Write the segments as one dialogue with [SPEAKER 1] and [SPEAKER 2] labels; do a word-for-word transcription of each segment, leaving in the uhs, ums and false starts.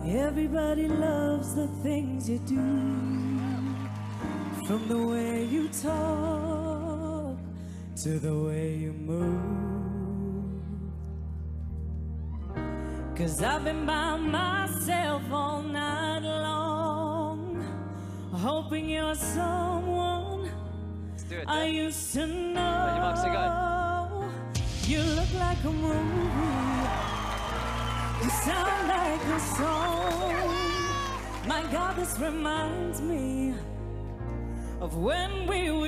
[SPEAKER 1] Everybody loves the things you do, from the way you talk to the way you move. 'Cause I've been by myself all night long, hoping you're someone
[SPEAKER 2] it,
[SPEAKER 1] I used to know. You look like a movie, you sound like a song. My God, this reminds me of when we were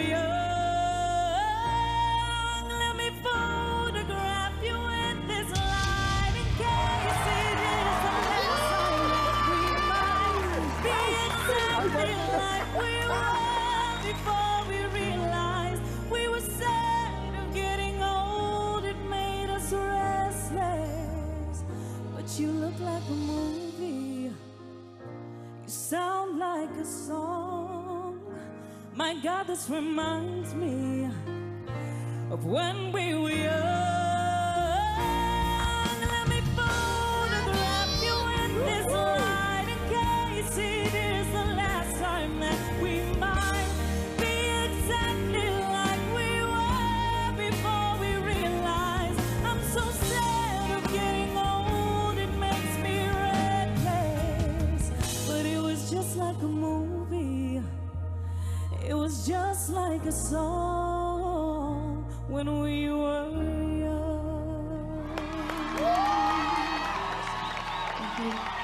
[SPEAKER 1] young. Let me photograph you with this light in case it is the last time that we might be exactly like we were before we realized we were sad of getting old. It made us restless. But you look like a movie, you sound like a song. My God, this reminds me of when we were young. Let me photograph you in this light in case it is the last time that we might be exactly like we were before we realized. I'm so sad of getting old, it makes me reckless. But it was just like a movie, it was just like a song when we were young.